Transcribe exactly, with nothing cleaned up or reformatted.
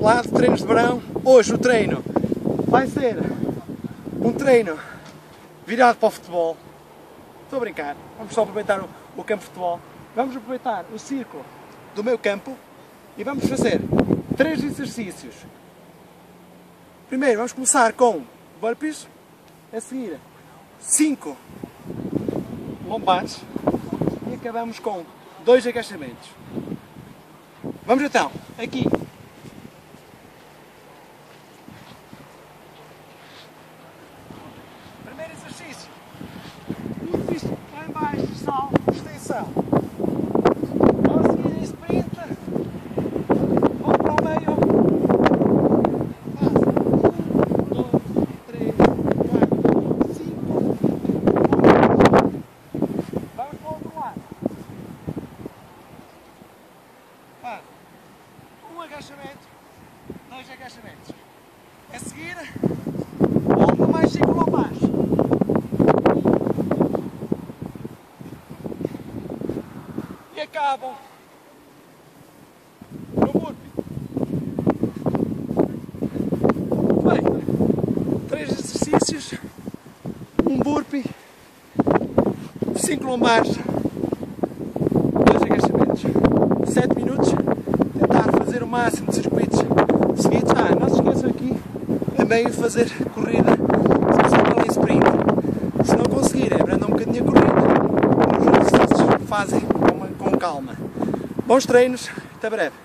lado, treinos de verão. Hoje o treino vai ser um treino virado para o futebol. Estou a brincar, vamos só aproveitar o, o campo de futebol. Vamos aproveitar o círculo do meu campo e vamos fazer três exercícios. Primeiro vamos começar com burpees, a seguir cinco lombares e acabamos com dois agachamentos. Vamos então, aqui. Primeiro exercício. Burpees, lá em baixo, salto, extensão. Vamos seguir em sprint. Vamos para o meio. Faz um, dois, três, quatro, cinco. Vamos para o outro lado. Faz um agachamento, dois agachamentos. A seguir, volta mais cinco lombares. E acabam no burpee. Bem, três exercícios, um burpee, cinco lombares, dois agachamentos. sete minutos, tentar fazer o máximo de circuitos seguidos. Ah, não se esqueçam aqui também de fazer corrida, se quiser em sprint. Se não conseguirem, abrandam um bocadinho a corrida, os exercícios fazem com, com calma. Bons treinos, até breve.